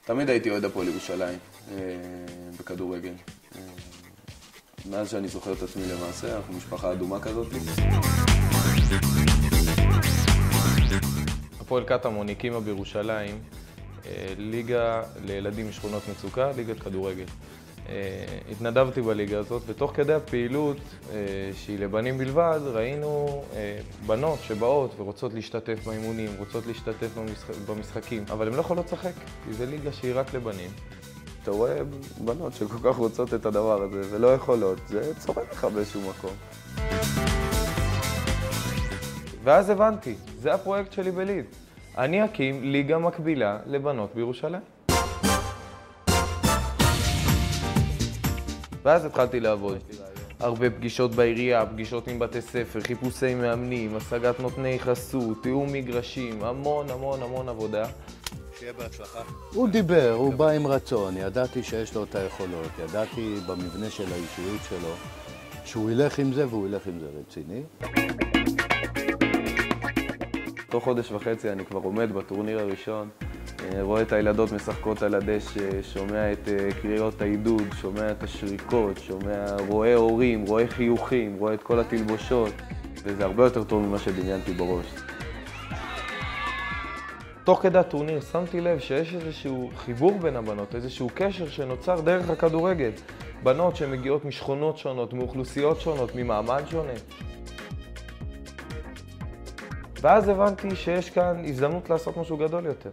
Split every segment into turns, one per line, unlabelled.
תמיד הייתי אוהד הפועל ירושלים בכדורגל. מאז שאני זוכר את עצמי למעשה, אנחנו משפחה אדומה כזאת.
הפועל קטמון הקימה בירושלים ליגה לילדים משכונות מצוקה, ליגת כדורגל. התנדבתי בליגה הזאת, ותוך כדי הפעילות שהיא לבנים בלבד, ראינו בנות שבאות ורוצות להשתתף באימונים, רוצות להשתתף במשחקים, אבל הן לא יכולות לשחק, כי זו ליגה שהיא רק לבנים.
אתה רואה בנות שכל כך רוצות את הדבר הזה ולא יכולות, זה צורם לך באיזשהו מקום.
ואז הבנתי, זה הפרויקט שלי בליד. אני אקים ליגה מקבילה לבנות בירושלים. ואז התחלתי לעבוד. הרבה פגישות בעירייה, פגישות עם בתי ספר, חיפושי מאמנים, השגת נותני חסות, תיאום מגרשים, המון עבודה.
שיהיה בהצלחה.
הוא דיבר, הוא בא עם רצון, ידעתי שיש לו את היכולות, ידעתי במבנה של האישיות שלו שהוא ילך עם זה והוא ילך עם זה רציני.
תוך חודש וחצי אני כבר עומד בטורניר הראשון, רואה את הילדות משחקות על הדשא, שומע את קריאות העידוד, שומע את השריקות, רואה הורים, רואה חיוכים, רואה את כל התלבושות, וזה הרבה יותר טוב ממה שדמיינתי בראש.
תוך כדי הטורניר שמתי לב שיש איזשהו חיבור בין הבנות, איזשהו קשר שנוצר דרך הכדורגל. בנות שמגיעות משכונות שונות, מאוכלוסיות שונות, ממעמד שונה. ואז הבנתי שיש כאן הזדמנות לעשות משהו גדול יותר.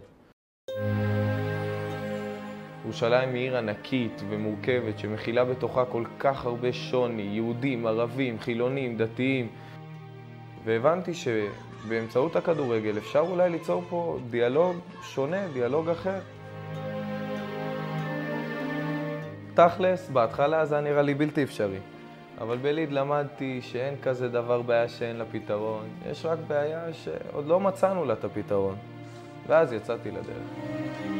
ירושלים היא עיר ענקית ומורכבת שמכילה בתוכה כל כך הרבה שוני, יהודים, ערבים, חילונים, דתיים. והבנתי שבאמצעות הכדורגל אפשר אולי ליצור פה דיאלוג שונה, דיאלוג אחר. תכלס, בהתחלה זה נראה לי בלתי אפשרי. אבל בליד למדתי שאין כזה דבר בעיה שאין לה פתרון. יש רק בעיה שעוד לא מצאנו לה את הפתרון. ואז יצאתי לדרך.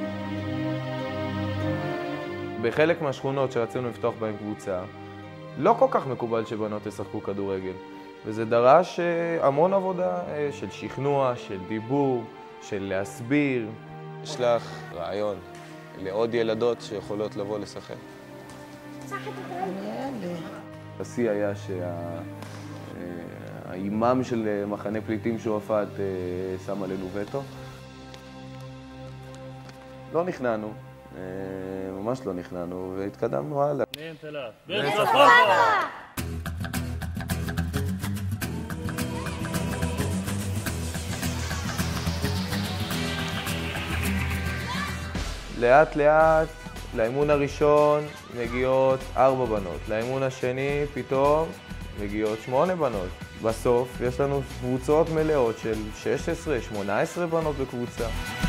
בחלק מהשכונות שרצינו לפתוח בהן קבוצה, לא כל כך מקובל שבנות ישחקו כדורגל. וזה דרש המון עבודה של שכנוע, של דיבור, של להסביר.
יש לך רעיון לעוד ילדות שיכולות לבוא לשחק? השיא היה שהאימאם של מחנה פליטים שועפאט שם עלינו וטו. לא נכנענו, ממש לא נכנענו, והתקדמנו הלאה.
בן צפאפא!
לאט לאט, לאימון הראשון מגיעות 4 בנות, לאימון השני פתאום מגיעות 8 בנות. בסוף יש לנו קבוצות מלאות של 16, 18 בנות בקבוצה.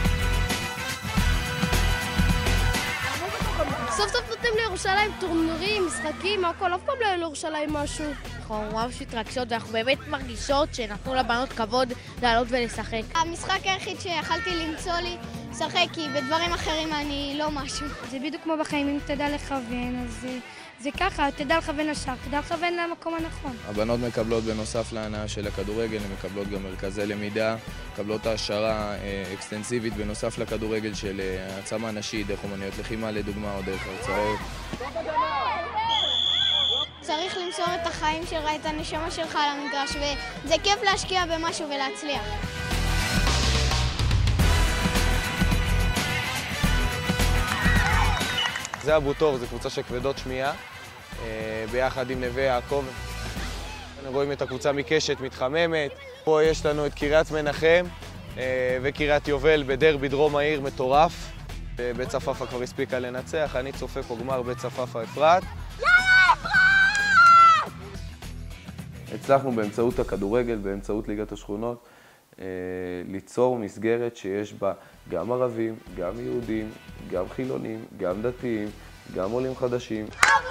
סוף סוף נותנים לירושלים טורנירים, משחקים, הכל, אף פעם לא היה לירושלים משהו.
אנחנו ממש מתרגשות ואנחנו באמת מרגישות שנתנו לבנות כבוד לעלות ולשחק.
המשחק היחיד שיכלתי למצוא לי לשחק, כי בדברים אחרים אני לא משהו.
זה בדיוק כמו בחיים, אם תדע לכוון, אז זה ככה, תדע לכוון לשער, תדע לכוון למקום הנכון.
הבנות מקבלות בנוסף להנאה של הכדורגל, הן מקבלות גם מרכזי למידה, מקבלות העשרה אקסטנסיבית בנוסף לכדורגל של העצמה נשית, דרך אומנויות לחימה לדוגמה או דרך הרצאות.
צריך למסור את החיים שלך, את הנשמה שלך על המגרש, וזה כיף להשקיע במשהו ולהצליח.
זה אבו תור, זו קבוצה של כבדות שמיעה, ביחד עם נווה יעקב. רואים את הקבוצה מקשת מתחממת. פה יש לנו את קריית מנחם וקריית יובל בדרבי דרום העיר מטורף. בית צפאפא כבר הספיקה לנצח, אני צופה פה גמר בית צפאפא אפרת.
יאללה אפרת!
הצלחנו באמצעות הכדורגל, באמצעות ליגת השכונות, ליצור מסגרת שיש בה גם ערבים, גם יהודים, גם חילונים, גם דתיים, גם עולים חדשים.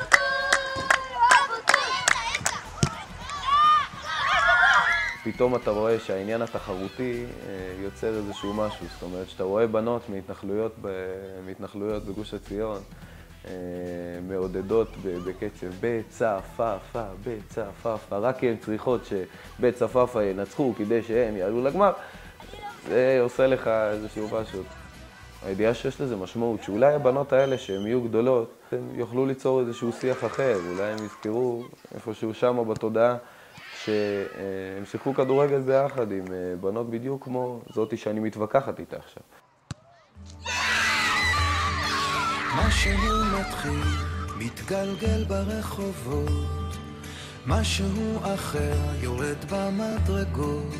פתאום אתה רואה שהעניין התחרותי יוצר איזשהו משהו, זאת אומרת שאתה רואה בנות מהתנחלויות בגוש עציון, מעודדות בקצב בית צפאפא, בית צפאפא, רק כי הן צריכות שבית צפאפא ינצחו כדי שהם יעלו לגמר, זה עושה לך איזשהו משהו.
הידיעה שיש לזה משמעות, שאולי הבנות האלה שהן יהיו גדולות, הן יוכלו ליצור איזשהו שיח אחר, אולי הם יזכרו איפשהו שמה בתודעה שהם שיחקו כדורגל ביחד עם בנות בדיוק כמו זאתי שאני מתווכחת איתה עכשיו.
משהו מתחיל, מתגלגל ברחובות, משהו אחר יורד במדרגות,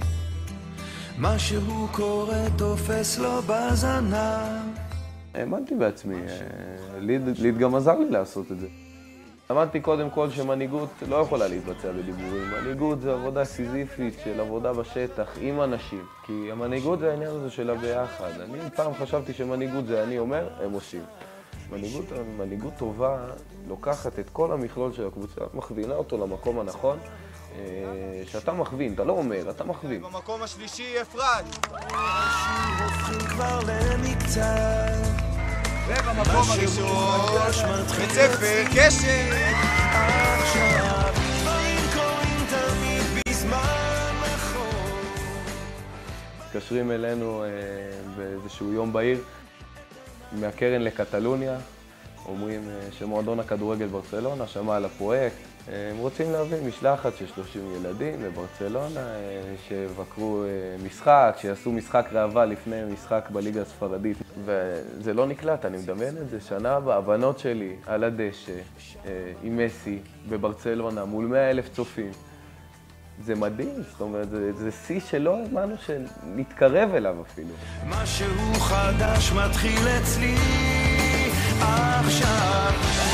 משהו קורה תופס לו בזנב.
האמנתי בעצמי, ליד גם עזר לי לעשות את זה. למדתי קודם כל שמנהיגות לא יכולה להתבצע בדיבורים. מנהיגות זה עבודה סיזיפית של עבודה בשטח עם אנשים. כי המנהיגות זה העניין הזה שלה ביחד. אני פעם חשבתי שמנהיגות זה אני אומר, הם עושים. מנהיגות טובה לוקחת את כל המכלול של הקבוצה, מכווינה אותו למקום הנכון, שאתה מכווין, אתה לא אומר, אתה מכווין.
במקום השלישי, אפרת!
הופכים כבר למקצר,
ובמקום הראשון, בית ספר, קשת!
עכשיו דברים קורים תמיד בזמן נכון.
מתקשרים אלינו באיזשהו יום בהיר, מהקרן לקטלוניה, אומרים שמועדון הכדורגל ברצלונה שמע על הפרויקט. הם רוצים להביא משלחת של 30 ילדים לברצלונה, שבקרו משחק, שיעשו משחק ראווה לפני משחק בליגה הספרדית. וזה לא נקלט, אני מדמיין את זה. שנה הבאה, הבנות שלי על הדשא, עם מסי, בברצלונה, מול 100,000 צופים. זה מדהים, זאת אומרת, זה שיא שלא האמנו שנתקרב אליו אפילו.
משהו חדש מתחיל אצלי עכשיו.